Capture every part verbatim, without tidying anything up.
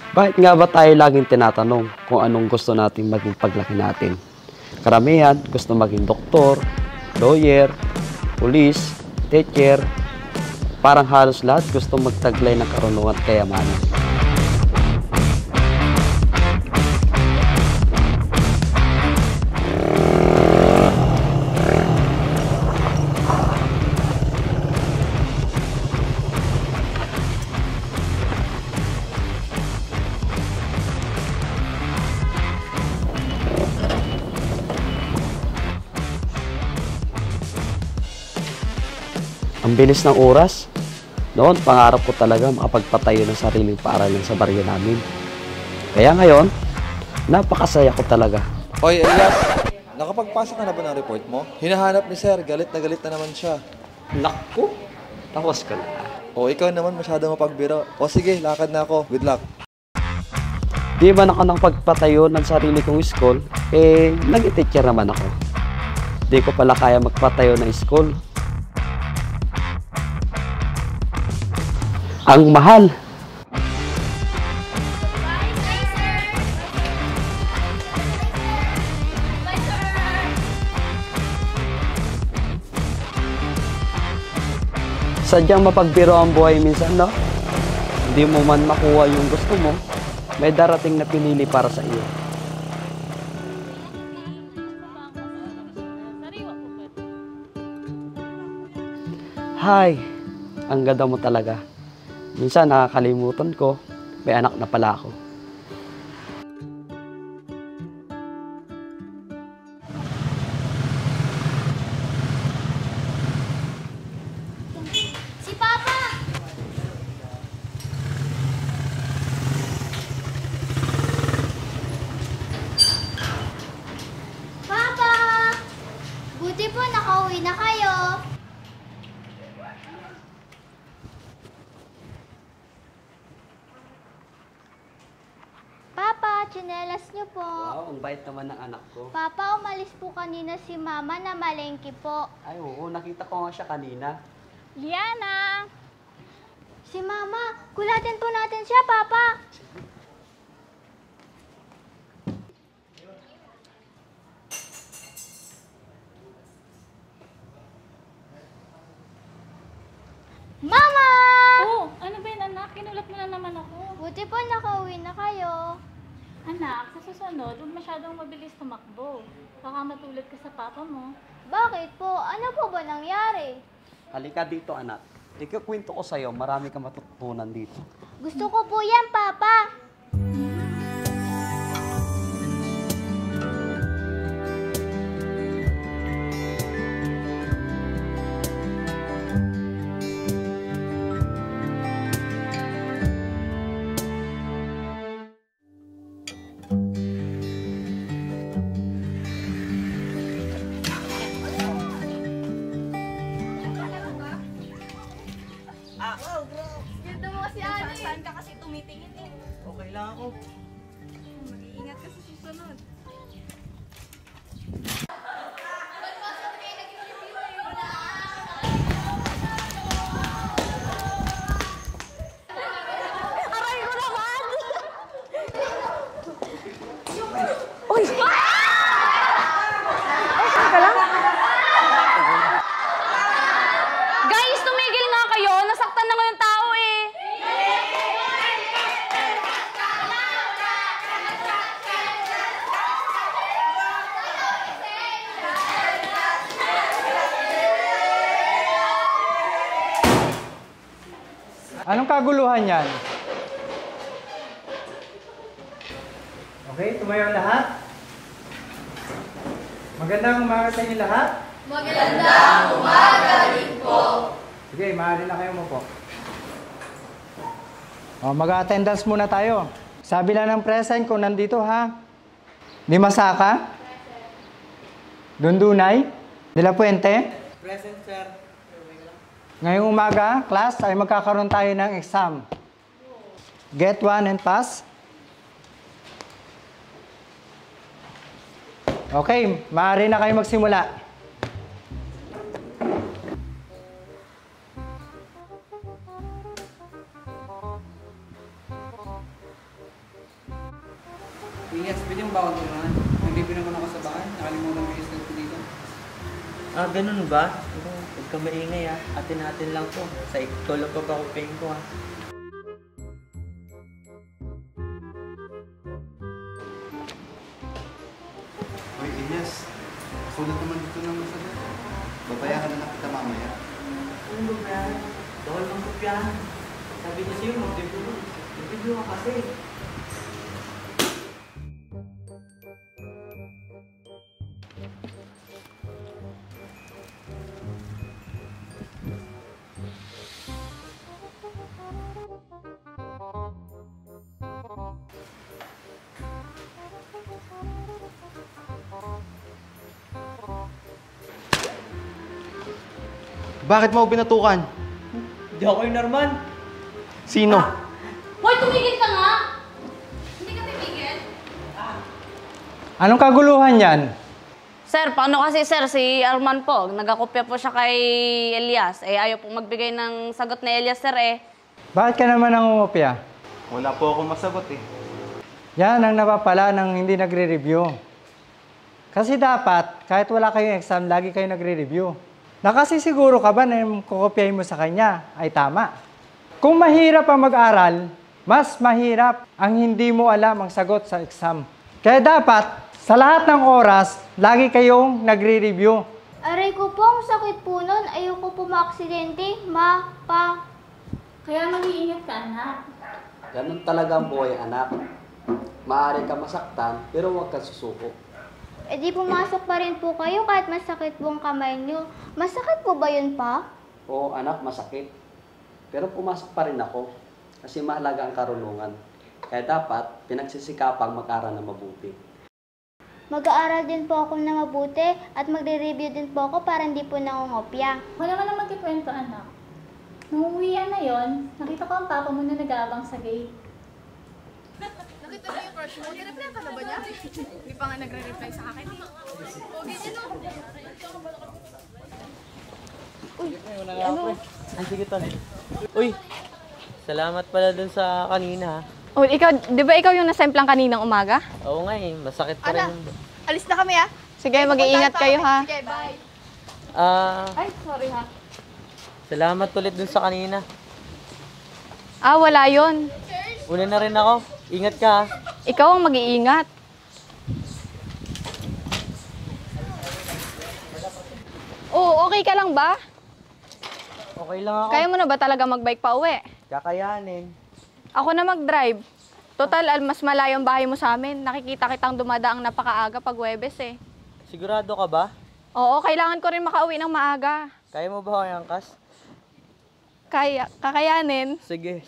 Bakit nga ba tayo laging tinatanong kung anong gusto natin maging paglaki natin? Karamihan gusto maging doktor, lawyer, pulis, teacher. Parang halos lahat gusto magtaglay ng karunungan at kayamanan. Ang bilis ng oras. Noon, pangarap ko talaga makapagpatayo ng sariling paaralan sa baryo namin. Kaya ngayon, napakasaya ko talaga. Hoy, Elias! Nakapagpasa ka na ba ng report mo? Hinahanap ni Sir, galit na galit na naman siya. Naku! Tapos ka na. O, ikaw naman masyado mapagbiro. O sige, lakad na ako. Good luck. Di ba ako nang pagpatayo ng sarili kong school, eh, nag-teacher naman ako. Di ko pala kaya magpatayo ng school. Ang mahal. Sadyang mapagbiro ang buhay minsan, no? Hindi mo man makuha yung gusto mo, may darating na pinili para sa iyo. Hi! Ang ganda mo talaga. Minsan nakakalimutan ko, may anak na pala ako. Si Papa! Papa! Buti po nakauwi na kayo. Papa, tsinelas niyo po. Wow, ang bait naman ng anak ko. Papa, umalis po kanina si Mama na malengke po. Ay, oo, nakita ko nga siya kanina. Liana! Si Mama, kulatin po natin siya, Papa. Mama! Oh, ano ba yun, anak? Kinulat mo na naman ako. Buti po nakauwi na kayo. Anak, sa susunod, huwag masyadong mabilis tumakbo. Baka matulad ka sa papa mo. Bakit po? Ano po ba nangyari? Halika dito, anak. Ikukwento ko sa'yo, marami kang matutunan dito. Gusto ko po yan, Papa. Ganda mo si Ate. Saan ka kasi tumitingin eh? Okay lang ako. Mag-iingat ka sa susunod. Guys, tumigil nga kayo. Nasaktan na yung tao eh. Anong kaguluhan yan? Okay, tumayo lahat. Magandang umaga sa inyo lahat. Magandang umaga rin po. Sige, maaari na kayo mo po. O, mag-attendance muna tayo. Sabi lang ng present kung nandito ha. Limasaka? Dundunay? De La Puente? Present, sir. Ngayong umaga, class, ay magkakaroon tayo ng exam. Get one and pass. Okay, maaari na kayo magsimula. Yes, pwede mo ba ako tulungan? Nagbibig naman ako sa bahay. Nakalimutan mo yung slide ko dito. Ah, ganun ba? Pero, huwag ka maingay ah. Atin-atin lang po. Sa ikaw lang pa ba ko pain ko ah. Hoy, Ilyas. Sulat naman dito ng masagot. Babayaran na kita mamaya. Ano ba yan? Bawal mong kopyahan. Sabi niya sa'yo, mag-debut. Mag-debut ka kasi. Bakit mo binatukan? Hindi ako yung Norman. Sino? Hoy, tumigil ka nga! Hindi ka tumigil? Anong kaguluhan yan? Sir, paano kasi sir, si Arman po, nagkakopya po siya kay Elias. Eh, ayaw pong magbigay ng sagot na Elias, sir eh. Bakit ka naman nangungopia? Wala po akong masagot eh. Yan ang napapala ng hindi nagre-review. Kasi dapat, kahit wala kayong exam, lagi kayo nagre-review. Nakasisiguro ka ba na yung kukopyahin mo sa kanya ay tama? Kung mahirap ang mag-aral, mas mahirap ang hindi mo alam ang sagot sa exam. Kaya dapat, sa lahat ng oras, lagi kayong nagre-review. Aray ko po, ang sakit po nun. Ayoko po ma-aksidente, ma, pa. Kaya mag-iingat ka, anak. Ganun talaga ang buhay, anak. Maaari ka masaktan, pero huwag ka susuko. E di pumasok pa rin po kayo kahit masakit po ang kamay nyo. Masakit po ba yun pa? Oo, anak, masakit. Pero pumasok pa rin ako kasi mahalaga ang karunungan. Kaya dapat pinagsisikapang mag-aral na mabuti. Mag-aaral din po ako na mabuti at magre-review din po ako para hindi po nangungopya. Wala ka na magkikwento, anak. Nung uwian na yon, nakita ko ang papa mo na nag-aabang sa gate. Nakita mo yung crush mo? Nireply ka na ba niya? Hindi pa nga nagre-reply sa akin eh. Pogi niya no? Uy, ano? Ay, sige tol. Uy, salamat pala dun sa kanina. Oh, ikaw, di ba ikaw yung nasemplang kaninang umaga? Oo nga eh, masakit pa rin. Alis na kami ah. Sige, mag-iingat kayo ha. Sige, bye. Ah, Ay, sorry ha. salamat ulit dun sa kanina. Ah, wala yon. Una na rin ako. Ingat ka ha. Ikaw ang mag-iingat. Oh, okay ka lang ba? Okay lang ako. Kaya mo na ba talaga mag-bike pa uwi? Kakayanin. Ako na mag-drive. Total, al- mas malayo ang bahay mo sa amin. Nakikita kitang dumadaang napakaaga pag Huwebes eh. Sigurado ka ba? Oo, kailangan ko rin makauwi ng maaga. Kaya mo ba ako yung angkas? Kaya, kakayanin. Sige.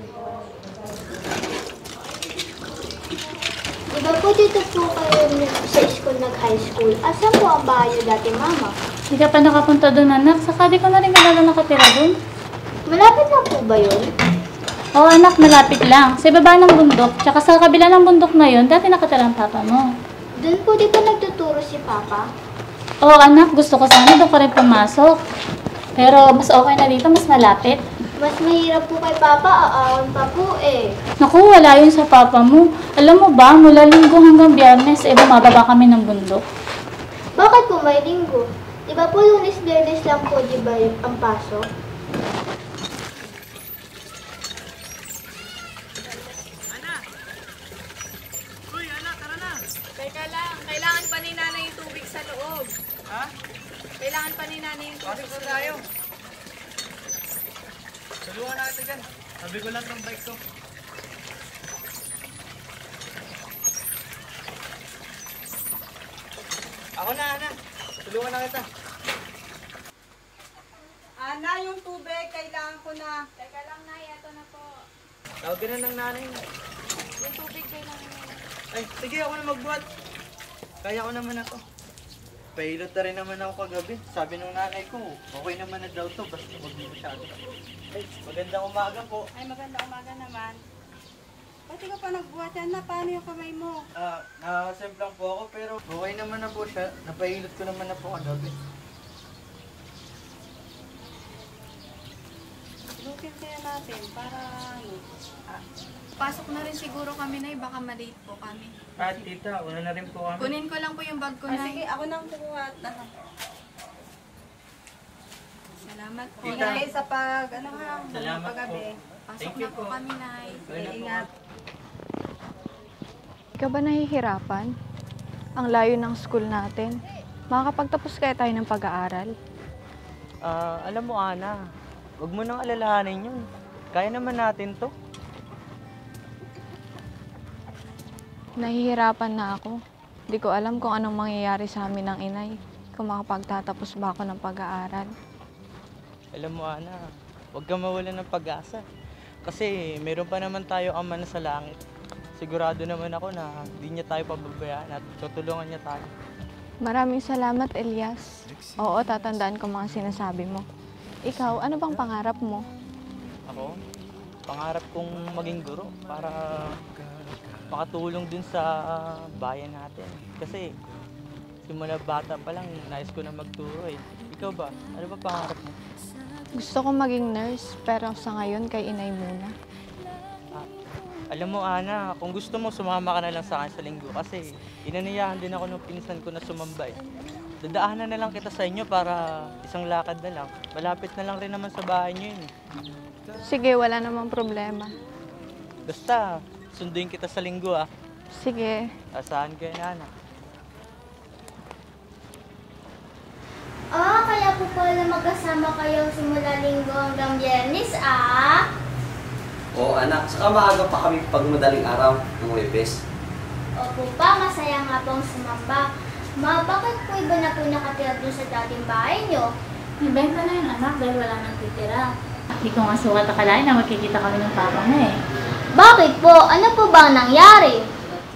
Di ba po dito po kayo sa school nag-high school? Asan po ang bahay niyo dati, mama? Hindi ka pa nakapunta doon, anak. Saka di ko na rin kilala nakatira doon. Malapit na po ba yun? Oo, anak, malapit lang. Sa baba ng bundok. Tsaka sa kabila ng bundok na yun, dati nakatira ang papa mo. Doon po di ba nagtuturo si papa? Oo, anak, gusto ko sana doon ka rin pumasok. Pero mas okay na dito, mas malapit. Mas mahirap po kay papa, aawan pa po eh. Naku, wala yun sa papa mo. Alam mo ba, mula linggo hanggang biyernes, eh bumababa kami ng bundok. Bakit po may linggo? Di ba po lunes, biyernes lang po di ba yung ang pasok? Teka lang, kailangan pa ni nanay yung tubig sa loob. Ha? Kailangan pa ni nanay yung tubig sa loob. Tulungan na kita dyan. Sabi ko lang ng bike ko. Ako na, Ana. Tulungan na kita. Ana, yung tubig, kailangan ko na. Teka lang, Nay. Ito na po. Tawagin na ng nanay. Yung tubig kailangan mo. Ay, sige ako na magbuhat. Kaya ko naman ako. Pailot na rin naman ako kagabi. Sabi ng nanay ko, okay naman na daw to, basta huwag mo masyado. Ay, magandang umaga po. Ay, maganda umaga naman. Pati ka pa nagbuhat yan na, paano yung kamay mo? Ah, nakakasemplang po ako, pero okay naman na po siya. Napailot ko naman na po kagabi. Lukin kaya natin para ano? Ah, Pasok na rin siguro kami, Nay. Baka malate po kami. At tita, una na rin po kami. Kunin ko lang po yung bag ko, Ah, Nay. sige, ako nang kukuha. Ano? Salamat po. Tita. Nay, sa pag, ano ha, Salamat paggabi. po. Pasok Thank na you po po. kami, Nay. Bye na po. Ingat. Ikaw ba nahihirapan? Ang layo ng school natin. Makakapagtapos kaya tayo ng pag-aaral? Ah, alam mo, Ana, huwag mo nang alalahanin yun. Kaya naman natin to. Nahihirapan na ako. Di ko alam kung anong mangyayari sa amin ng inay kung makapagtatapos ba ako ng pag-aaral. Alam mo, Ana, huwag kang mawalan ng pag-asa. Kasi meron pa naman tayo ama na sa langit. Sigurado naman ako na hindi niya tayo pababayaan at tutulungan niya tayo. Maraming salamat, Elias. Oo, tatandaan ko mga sinasabi mo. Ikaw, ano bang pangarap mo? Ako, pangarap kong maging guro para makatulong din sa bayan natin. Kasi simula bata pa lang, nais ko na magturo eh. Ikaw ba? Ano ba pangarap mo? Gusto ko maging nurse, pero sa ngayon kay inay muna. Ah, alam mo, Ana, kung gusto mo, sumama ka na lang sa akin sa linggo. Kasi inaniyahan din ako ng pinsan ko na sumambay. Dadaanan na lang kita sa inyo para isang lakad na lang. Malapit na lang rin naman sa bahay niyo yun. Sige, wala namang problema. Basta, sunduin kita sa linggo ah. Sige. Asahan kayo, Nana. Ah, kaya po pala magkasama kayo simula linggo hanggang biyernes, ah? Oo anak, saka maaga pa kami pag madaling araw ng Huwebes. Opo pa, masaya nga pong sumamba. Ma, bakit po iba na po nakatira doon sa dating bahay niyo? Ibenta na yun, anak, dahil wala nang titira. Hindi ko nga sukat akalain na magkikita kami ng papa mo eh. Bakit po? Ano po ba ang nangyari?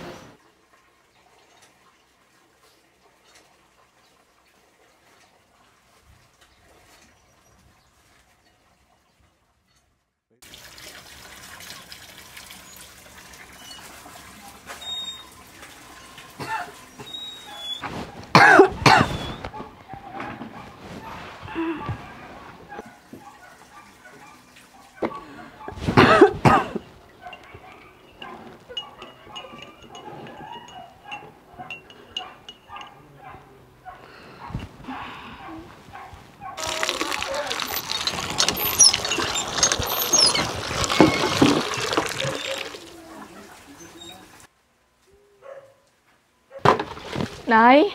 Nay?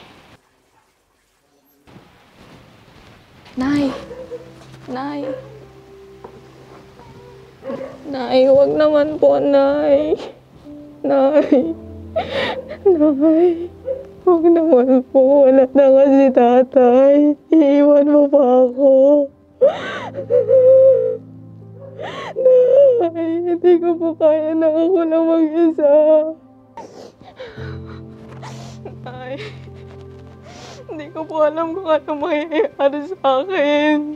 Nay? Nay? Nay, wag naman po, Nay. Nay? Nay? Wag naman po. Wala na kasi tatay. Iiwan mo pa ako. Nay, hindi ko po kaya na ako lang mag-isa. Nay, hindi ko po alam kung ano mangyayari sa akin.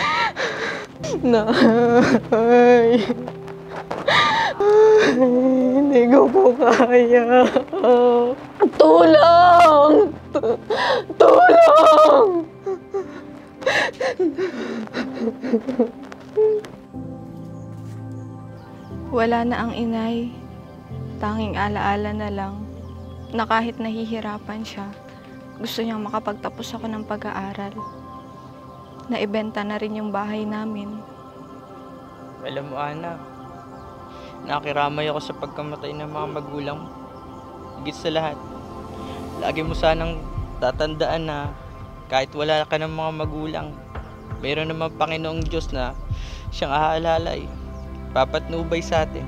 Nay, hindi ko po kaya. Tulong! Tulong! Wala na ang inay. Tanging alaala na lang na kahit nahihirapan siya, gusto niyang makapagtapos ako ng pag-aaral. Naibenta na rin yung bahay namin. Alam mo, Ana, nakiramay ako sa pagkamatay ng mga magulang mo. Higit sa lahat, lagi mo sanang tatandaan na kahit wala ka ng mga magulang, mayroon naman Panginoong Diyos na siyang aalalay, papatnubay sa atin.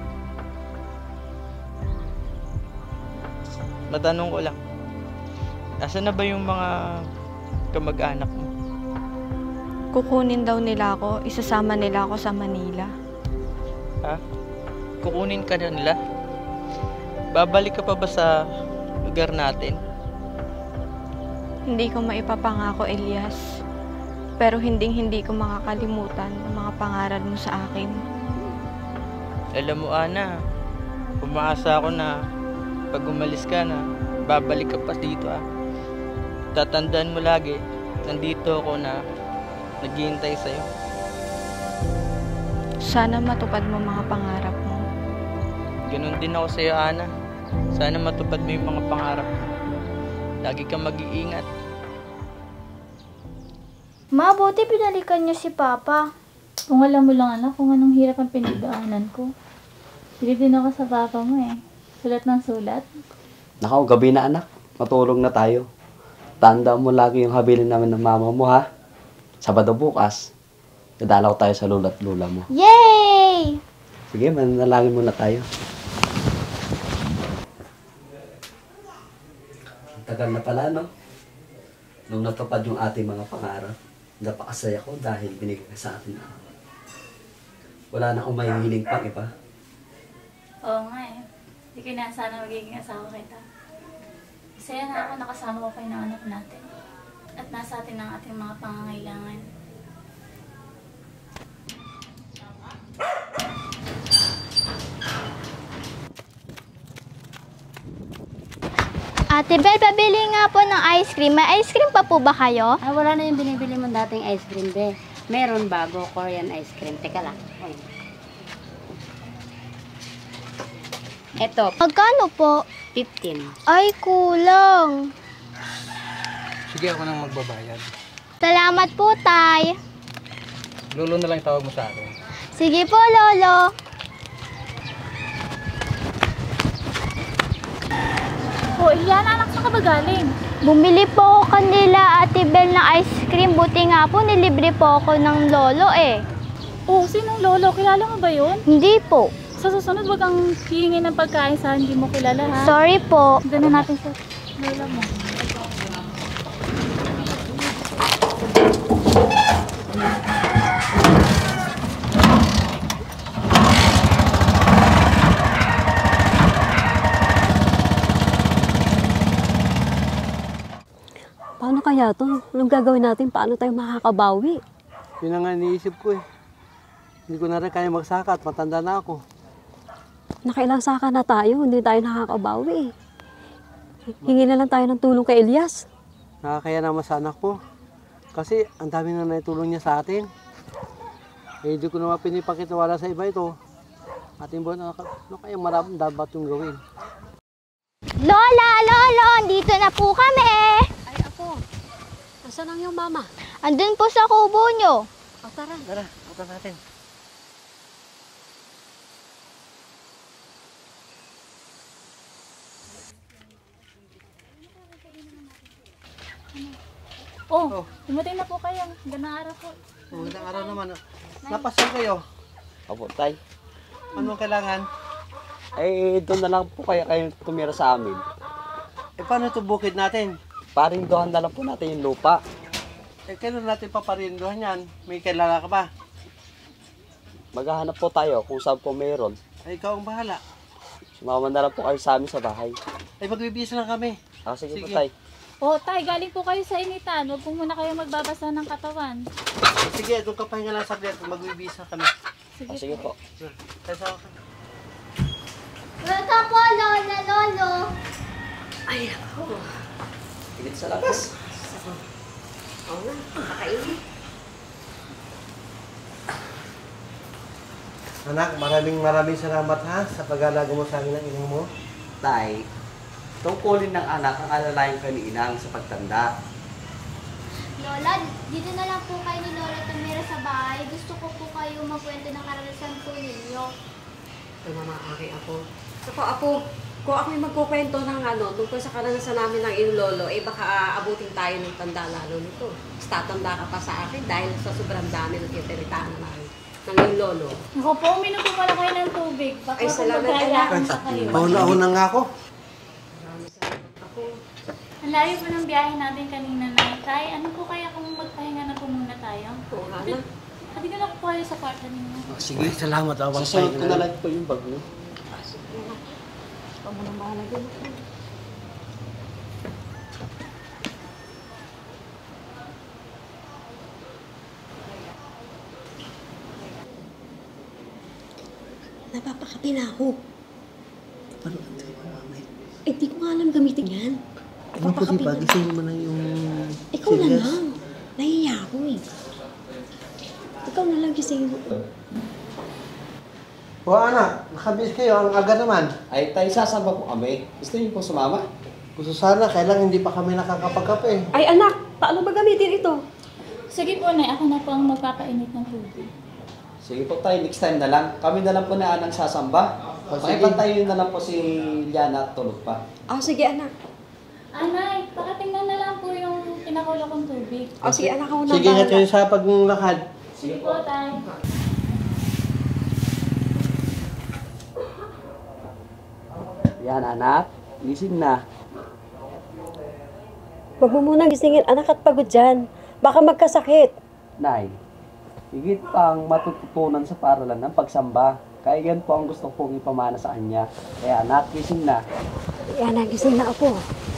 Matanong ko lang, nasaan na ba yung mga kamag-anak mo? Kukunin daw nila ako, isasama nila ako sa Manila. Ha? Kukunin ka na nila? Babalik ka pa ba sa lugar natin? Hindi ko maipapangako, Elias. Pero hinding-hindi ko makakalimutan ang mga pangaral mo sa akin. Alam mo, Ana, umaasa ako na pag umalis ka na, babalik ka pa dito ah. Tatandaan mo lagi, nandito ako na naghihintay sa'yo. Sana matupad mo mga pangarap mo. Ganun din ako sa'yo, Ana. Sana matupad mo yung mga pangarap mo. Lagi kang mag-iingat. Ma, buti pinalikan niyo si Papa. Kung alam mo lang anak, kung anong hirap ang pinagdaanan ko. Bilib din ako sa papa mo eh. Sulat ng sulat. Nakaw, gabi na anak. Matulog na tayo. Tandaan mo lagi yung habilin namin ng mama mo, ha? Sabado bukas, dadalaw tayo sa lula at lula mo. Yay! Sige, manalangin muna tayo. Tagal na pala, no? Nung natupad yung ating mga pangarap, napakasaya ko dahil binigay ka sa atin. Wala na akong mahihiling pang iba. Oo nga eh. Hindi ko na sana magiging asawa kita. Masaya na ako nakasama ko kayo ng anak natin. At nasa atin ang ating mga pangangailangan. Ate Bel, pabili nga po ng ice cream. May ice cream pa po ba kayo? Ay, wala na yung binibili mo dating ice cream, be. Meron bago, Korean ice cream. Teka lang. Oy. Eto. Magkano po? fifteen. Ay, kulang. Sige, ako nang magbabayad. Salamat po, Tay. Lolo na lang tawag mo sa akin. Sige po, Lolo. Oh, Iyan, anak, saan ka ba galing? Bumili po ako kanila, Ate Bel, ng ice cream. Buti nga po, nilibre po ako ng lolo eh. Oh, sinong lolo? Kilala mo ba yun? Hindi po. Sa susunod, wag kang hihingi ng pagkain sa hindi mo kilala, ha? Sorry po. Gano'n natin sa lola mo. Paano kaya to? Anong gagawin natin? Paano tayo makakabawi? Yun ang nga iniisip ko eh. Hindi ko na rin kaya magsaka at matanda na ako. Nakailang saka na tayo, hindi tayo nakakabawi. Hingi na lang tayo ng tulong kay Elias. Nakakaya naman sa anak ko. Kasi ang dami na naitulong niya sa atin. Eh, hindi ko naman pinipakitiwala sa iba ito. Ating buwan, ano kaya maraming dapat yung gawin. Lola, Lolo, dito na po kami. Ay, ako. Nasaan ang iyong mama? Andun po sa kubo nyo. O, tara. Tara, punta natin. Oh, dumating na po kayo. Gandang araw po. Oh, magandang araw naman. Napasal kayo. Opo, Tay. Anong kailangan? Eh, doon na lang po kaya kayo tumira sa amin. Eh, paano ito bukid natin? Parinduhan na lang po natin yung lupa. Eh, kailan natin paparinduhan yan? May kailangan ka ba? Maghahanap po tayo kung saan po mayroon. Ay, ikaw ang bahala. Sumama na lang po kayo sa amin sa bahay. Ay, magbibisa lang kami. Ah, sige, Sige. po, Tay. Oh, Tay, galing po kayo sa initan. Huwag po muna kayo magbabasa ng katawan. Sige, doon ka pahinga lang saglit. Magbibisa kami. Sige, Ah, sige po. Tayo sa akin. Welcome po, Lola, Lolo. Ay, ako. Tigit sa labas. Oo nga, kakainin. Anak, maraming maraming salamat ha sa pag-alaga mo sa akin ng inang mo. Tay, tungkulin ng anak ang alalayan kayo ni Inang sa pagtanda. Lola, dito na lang po kayo ni Lola tumira sa bahay. Gusto ko po kayo magkwento ng karanasan po ninyo. Ito na maaari ako. Ako, ako, kung ako yung magkukwento ng ano, tungkol sa karanasan namin ng iyong lolo, eh baka aabutin tayo ng tanda lalo nito. Mas tatanda ka pa sa akin dahil sa sobrang dami ng itiritaan namin ng iyong lolo. Ako po, uminom po pala kayo ng tubig. Baka Ay, po salamat, magkayaan pa kayo. Mauna-una nga ako. Ako, Ang layo po ng biyahe natin kanina na. Tay, ano po kaya kung magpahinga na po muna tayo? oo nga na. Hindi ko na po kayo sa kwarto ninyo. Sige, salamat. Awang Sasunod ko na lang po yung bag niyo. Ikaw mo nang bahala din. Napapakati na ako. Paano ang tayo mamay? Eh, di ko nga alam gamitin yan. Ano po di ba? Gising mo na yung... Ikaw na lang. Nahiya ako eh. Ikaw na lang gisingin mo. O anak, nakabis kayo, ang aga naman. Ay, tayo sasamba po kami. Gusto niyo po sumama? Gusto sana, kailang hindi pa kami nakakapagkape. Ay anak, paano ba gamitin ito? Sige po, Nay. Ako na po ang magpapainit ng tubig. Sige po tayo, next time na lang. Kami na lang po na anang sasamba. O, sige. Pakipantayin na lang po si Liana at tulog pa. Oh, sige anak. Anay, pakatingnan na lang po yung pinakulo kong tubig. Oh, sige anak, ako na Sige nga kayo sa paglakad. Sige po, Tay. Yan anak, gising na. Huwag mo munang gisingin, anak, at pagod dyan. Baka magkasakit. Nay, higit pang matututunan sa paralan ng pagsamba. Kaya yan po ang gusto kong ipamana sa kanya. Kaya anak, gising na. Yan, nagising na ako.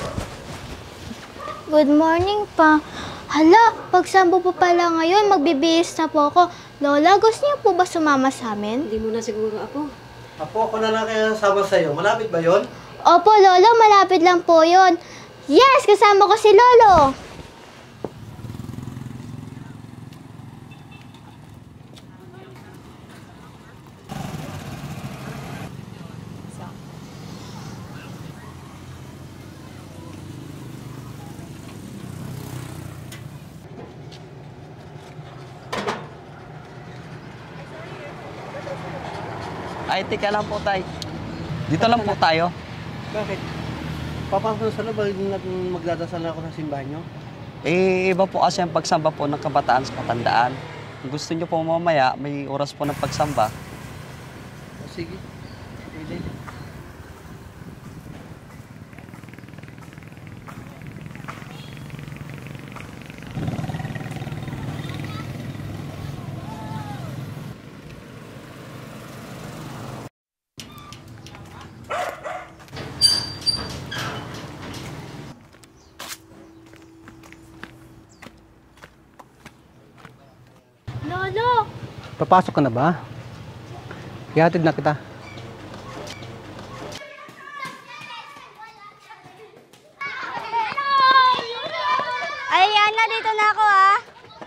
Good morning pa. Hala, pagsambo po pala ngayon, magbibihis na po ako. Lola, gusto niyo po ba sumama sa amin? Hindi mo na siguro ako. Apo, ako na lang kaya sama sa'yo. Malapit ba yon? Opo, Lolo, malapit lang po yon. Yes, kasama ko si Lolo. Ay, tika lang po tayo. Dito lang po tayo. Bakit? Papasok sa loob, hindi natin magdadasal na ako sa simbahan nyo? Eh, iba po kasi ang pagsamba po ng kabataan sa katandaan. Kung gusto nyo po mamaya, may oras po ng pagsamba. O, sige. Pwede. Lolo! Papasok ka na ba? Ihatid na kita. Ay, Yana, dito na ako ah.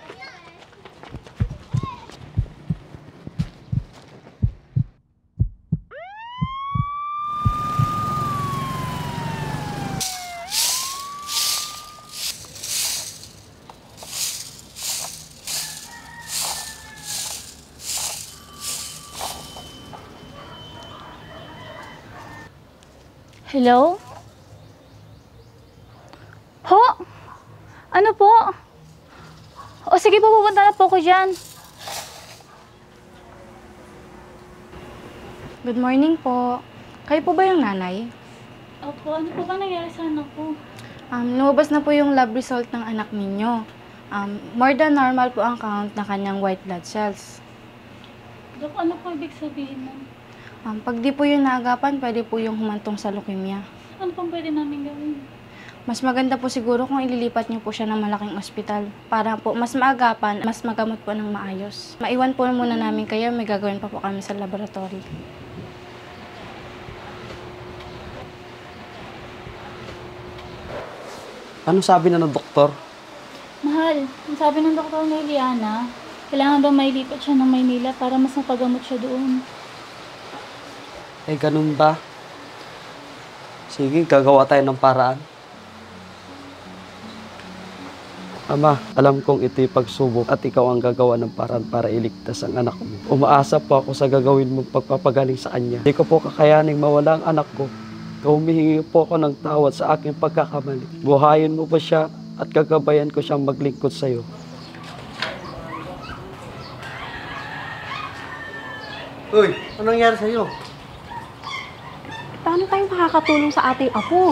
Hello? Ho? Ano po? O sige po, pupunta na po ko dyan. Good morning po. Kayo po ba yung nanay? Opo, ano po ba nangyari sa anak ko? Um, lumabas na po yung lab result ng anak ninyo. Um, more than normal po ang count na kanyang white blood cells. Dok, ano po ibig sabihin nun? Um, pag di po yung naagapan, pwede po yung humantong sa leukemia. Ano pong pwede namin gawin? Mas maganda po siguro kung ililipat niyo po siya ng malaking ospital para po mas maagapan, mas magamot po ng maayos. Maiwan po muna namin kayo, may gagawin pa po kami sa laboratory. Ano sabi na ng doktor? Mahal, ang sabi ng doktor ni Liana, kailangan daw mailipat siya ng Maynila para mas mapagamot siya doon. Eh, ganun ba? Sige, gagawa tayo ng paraan. Ama, alam kong ito'y pagsubok at ikaw ang gagawa ng paraan para iligtas ang anak mo. Umaasa po ako sa gagawin mong pagpapagaling sa kanya. Hindi ko po kakayaning mawala ang anak ko. Humihingi po ako ng tawad sa aking pagkakamali. Buhayin mo ba siya at gagabayan ko siyang maglingkod sa iyo. Uy, anong nangyari sa'yo? Paano tayo makakatulong sa ating apo?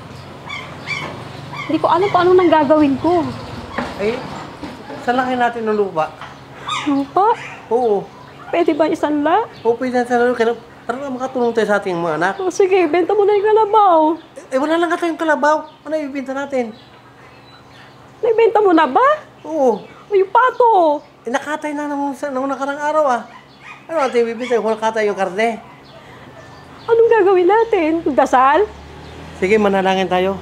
Hindi ko alam kung anong nang gagawin ko. Eh, salaki natin ng lupa. Lupa? Oo. Pwede ba isang la? Oo, pwede natin sa lupa. Para makatulong tayo sa ating mga anak. O sige, benta mo na yung kalabaw. Eh, eh wala lang ka tayong kalabaw. Ano ibibenta natin? Naibenta mo na ba? Oo. O yung pato. Eh, nakatay na nung, nung nakarang araw ah. Ano natin ibibenta kung nakatay yung karne? Anong gagawin natin? Dasal? Sige, manalangin tayo.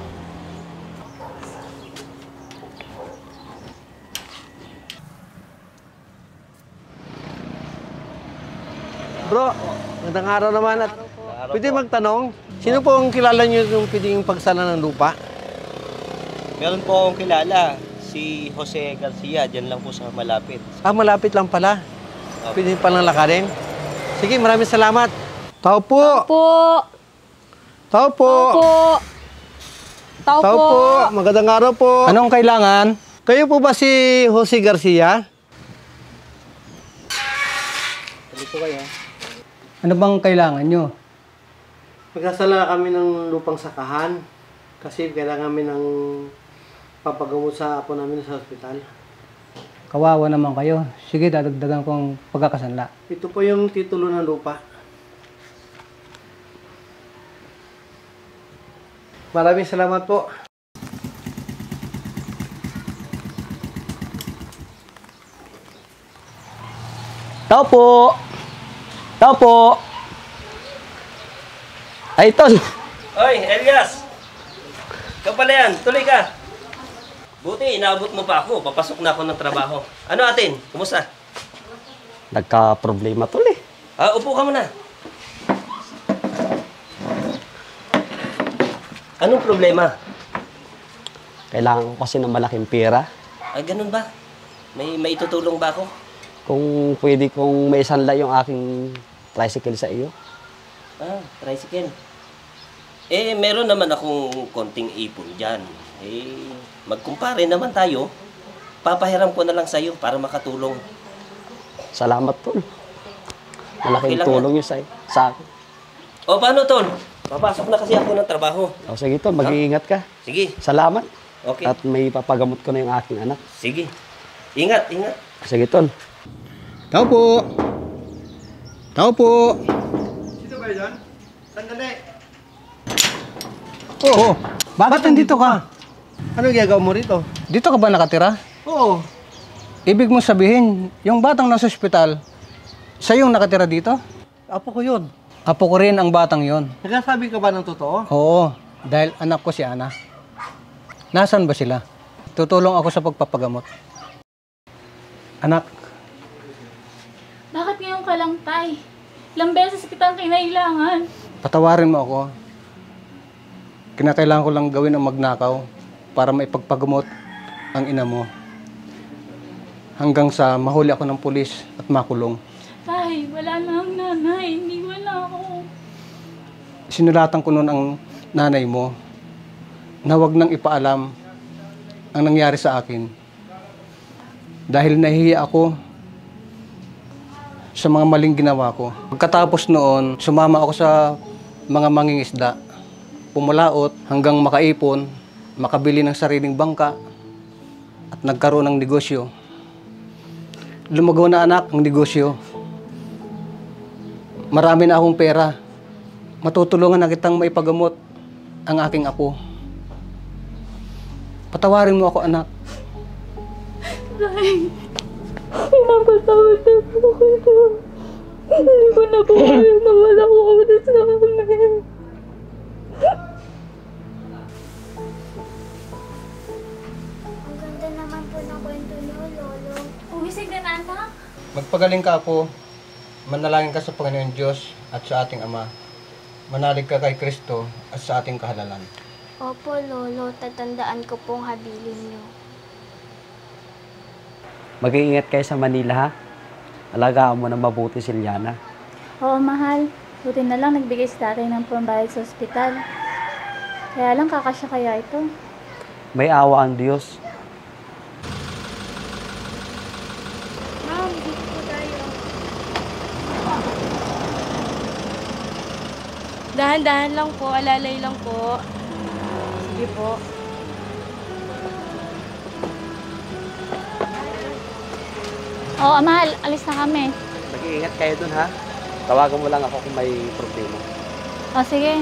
Bro, Magandang araw naman at pwede magtanong, sino po ang kilala niyo yung pwedeng pagsala ng lupa? Meron po akong kilala, si Jose Garcia, dyan lang po sa malapit. Ah, malapit lang pala. Pwede palang lakarin. Sige, maraming salamat. Tao po! Tao po! Tao po! Tao Tao po! po! Magandang araw po. Anong kailangan? Kayo po ba si Jose Garcia? Dito kayo. Ano bang kailangan nyo? Magkasala kami ng lupang sakahan kasi kailangan kami ng papagamot sa apo namin sa ospital. Kawawa naman kayo. Sige, dadagdagan kong pagkakasanla. Ito po yung titulo ng lupa. Maraming salamat po. Tao po! Tao po! Ay, Tol! Oy, Elias! Ikaw pala yan, tuloy ka. Buti, inaabot mo pa ako. Papasok na ako ng trabaho. Ano atin? Kumusta? Nagka-problema, Tol eh. Ah, upo ka muna. Anong problema? Kailangan ko kasi ng malaking pera. Ah, ganun ba? May maitutulong ba ako? Kung pwede kong maisanla yung aking tricycle sa iyo. Ah, tricycle. Eh, meron naman akong konting ipon dyan. Eh, magkumpare naman tayo. Papahiram ko na lang sa'yo para makatulong. Salamat, Tol. Malaking Okay lang tulong yun sa, sa akin. O, paano, Tol? Papasok na kasi ako ng trabaho. O, sige, Tol. Mag-iingat ka. Sige. Salamat. Okay. At may papagamot ko na yung aking anak. Sige. Ingat, ingat. Sige, Tol. Tao po! Tao po! Sino ba yun? Sandali. Oo. Bakit nandito ka? Ano ginagawa mo rito? Dito ka ba nakatira? Oo. Ibig mo sabihin, yung batang nasa ospital, siya yung nakatira dito? Apo ko yun. Apo ko rin ang batang yon. Nagsasabi ka ba ng totoo? Oo, dahil anak ko si Ana. Nasaan ba sila? Tutulong ako sa pagpapagamot. Anak, Bakit ngayon ka lang, Tay? Ilang beses kitang kinailangan. patawarin mo ako. Kinakailangan ko lang gawin ang magnakaw para maipagpagamot ang ina mo. Hanggang sa mahuli ako ng pulis at makulong. Tay, wala na ang nanay. Hindi wala ako. Sinulatan ko noon ang nanay mo na huwag nang ipaalam ang nangyari sa akin. Dahil nahihiya ako sa mga maling ginawa ko. Pagkatapos noon, sumama ako sa mga mangingisda. Pumulaot hanggang makaipon, makabili ng sariling bangka, at nagkaroon ng negosyo. Lumago na anak ang negosyo. Marami na akong pera. Matutulungan na kitang maipagamot ang aking apo. Patawarin mo ako, anak. Tay, pinapatawad na po kayo. Hindi ko na po kayo mawala ko ulit sa amin. Ang ganda naman po ng kwento niyo, Lolo. Umisig na na, anak. Magpagaling ka, apo. Manalangin ka sa Panginoon Diyos at sa ating Ama. Manalig ka kay Kristo at sa ating kahalalan. Opo, Lolo. Tatandaan ko pong habilin niyo. Mag-iingat kayo sa Manila, ha? Alagaan mo na mabuti si Liana. Oo, mahal. Buti na lang nagbigay si tatay ng pambayad sa ospital. Kaya lang kakasya kaya ito. May awa ang Diyos. Ma'am, dito po tayo. Dahan-dahan lang po, alalay lang po. Sige po. Oo, mahal. Alis na kami. Mag-iingat kayo dun, ha? Tawagan mo lang ako kung may problema. O, sige.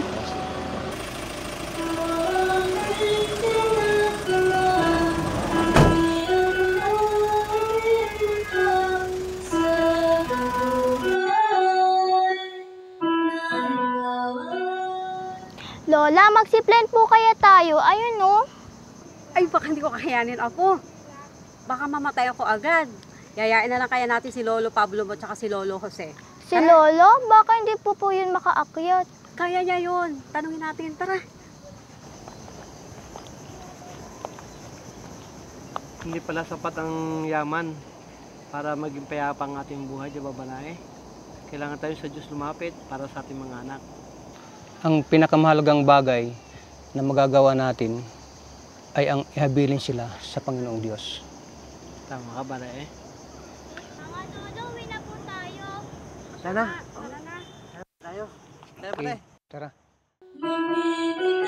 Lola, magsiplen po kaya tayo. Ayun, no? Ay, baka hindi ko kakayanin, Apo. Baka mamatay ako agad. Yayain na lang kaya natin si Lolo Pablo mo at si Lolo Jose. Si Lolo, baka hindi po po yun makaakyat. Kaya niya yun. Tanungin natin, tara. Hindi pala sapat ang yaman para maging payapa ang ating buhay, di ba, Banae? Kailangan tayo sa Diyos lumapit para sa ating mga anak. Ang pinakamahalagang bagay na magagawa natin ay ang ihabilin sila sa Panginoong Diyos. Tama ka, Banae? Mga Lolo, uwi na po tayo. Sana. Tayo. Tayo, Banae. Tara. Lumilika